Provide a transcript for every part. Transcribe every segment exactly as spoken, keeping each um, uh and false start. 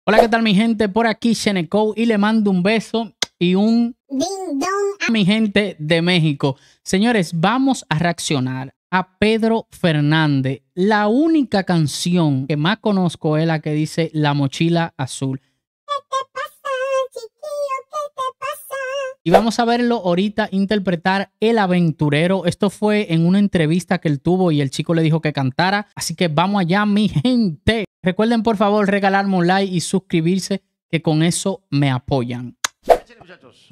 Hola, ¿qué tal mi gente? Por aquí Sheneco y le mando un beso y un Ding dong. a mi gente de México. Señores, vamos a reaccionar a Pedro Fernández. La única canción que más conozco es la que dice La Mochila Azul. Y vamos a verlo ahorita interpretar El Aventurero. Esto fue en una entrevista que él tuvo y el chico le dijo que cantara. Así que vamos allá, mi gente. Recuerden, por favor, regalarme un like y suscribirse, que con eso me apoyan. Échale, muchachos.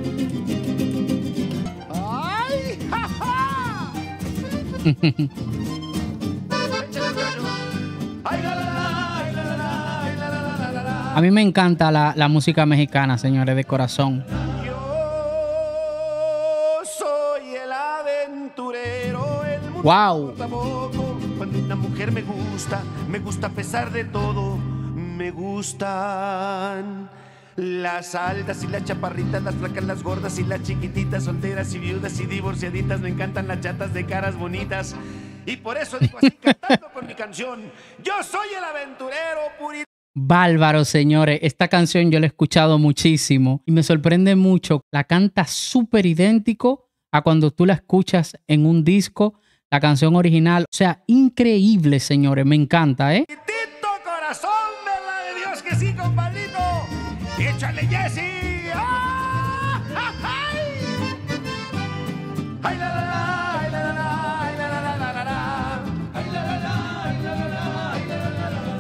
¡Ay! ¡Ja, ja! Échale, muchachos. ¡Ay, la, la, la! ¡Ay, la, la, la! ¡Ay, la, la, la, la, la! A mí me encanta la, la música mexicana, señores, de corazón. Yo soy el aventurero, el mundo Wow. me importa poco. Cuando una mujer me gusta, me gusta a pesar de todo. Me gustan las altas y las chaparritas, las flacas, las gordas y las chiquititas, solteras y viudas y divorciaditas. Me encantan las chatas de caras bonitas. Y por eso digo así cantando con mi canción: yo soy el aventurero purito. Bárbaro, señores. Esta canción yo la he escuchado muchísimo y me sorprende mucho. La canta súper idéntico a cuando tú la escuchas en un disco, la canción original. O sea, increíble, señores. Me encanta, ¿eh? Tito corazón, ¿verdad de Dios que sí, compadrito? ¡Échale, Jessy! ¡Ah! ¡Ja, ja! ¡Ay, la, la, la! ¡Ay, la, la, la! ¡Ay, la, la, la, la, la, la! ¡Ay, la, la, la! ¡Ay, la, la, la! ¡Ay, la, la, la, la,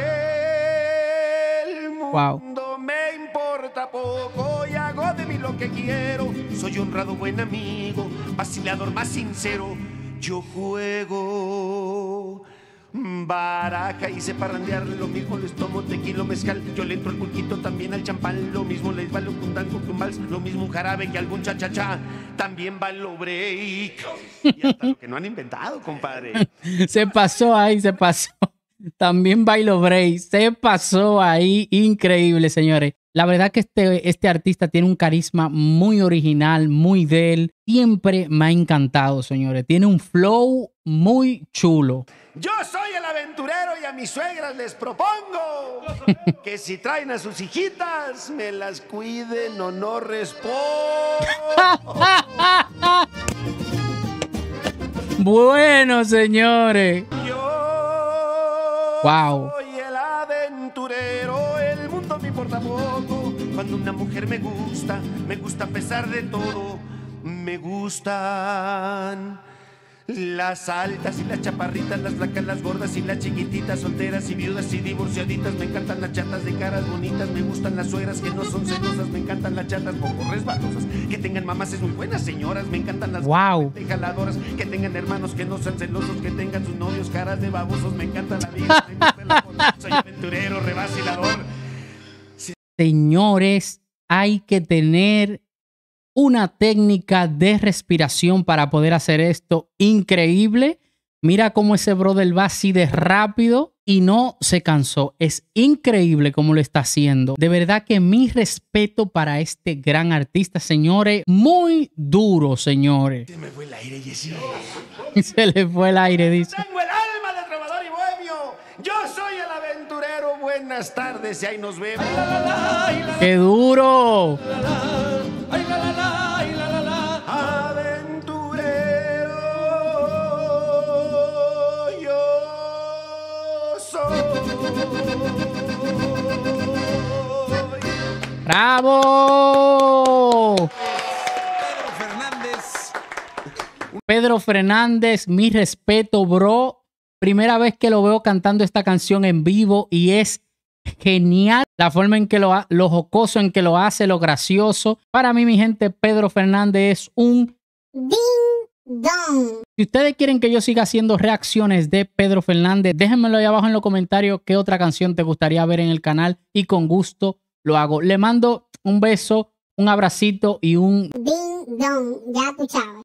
la! El mundo Wow. me importa poco y hago de mí lo que quiero. Soy honrado, buen amigo, vacilador más sincero. Yo juego baraja y sé parrandear, lo mismo les tomo tequila, mezcal. Yo le entro al pulquito, también al champán. Lo mismo les vale un tango que un vals. Lo mismo un jarabe que algún cha-cha-cha. También va lo break. Y hasta lo que no han inventado, compadre. Se pasó ahí, se pasó. También bailo break. Se pasó ahí. Increíble, señores. La verdad que este, este artista tiene un carisma muy original, muy de él. Siempre me ha encantado, señores. Tiene un flow muy chulo. Yo soy el aventurero y a mis suegras les propongo que si traen a sus hijitas me las cuiden o no respondo. Bueno, señores. Yo Wow. soy el aventurero, el mundo me importa poco. Cuando una mujer me gusta, me gusta a pesar de todo. Me gustan las altas y las chaparritas, las flacas, las gordas y las chiquititas, solteras y viudas y divorciaditas. Me encantan las chatas de caras bonitas. Me gustan las suegras que no son celosas. Me encantan las chatas poco resbalosas, que tengan mamás es muy buenas señoras. Me encantan las Wow. jaladoras, que tengan hermanos que no sean celosos, que tengan sus novios caras de babosos. Me encanta la vida, me gusta el amor. Soy aventurero, revacilador. Señores, hay que tener una técnica de respiración para poder hacer esto increíble. Mira cómo ese brother va así de rápido y no se cansó. Es increíble cómo lo está haciendo. De verdad que mi respeto para este gran artista, señores. Muy duro, señores. Se me fue el aire, Jessy. Se le fue el aire, dice. Tengo el alma de trovador y bohemio. Yo soy el aventurero. Buenas tardes y ahí nos vemos. ¡Qué duro! Ay, la, la, la, ay, la, la, la. Aventurero, yo soy. ¡Bravo! Pedro Fernández. Pedro Fernández, mi respeto, bro. Primera vez que lo veo cantando esta canción en vivo y es genial la forma en que lo hace, lo jocoso en que lo hace, lo gracioso. Para mí, mi gente, Pedro Fernández es un... Ding dong. Si ustedes quieren que yo siga haciendo reacciones de Pedro Fernández, déjenmelo ahí abajo en los comentarios qué otra canción te gustaría ver en el canal y con gusto lo hago. Le mando un beso, un abracito y un... Ding dong. Ya tú sabes.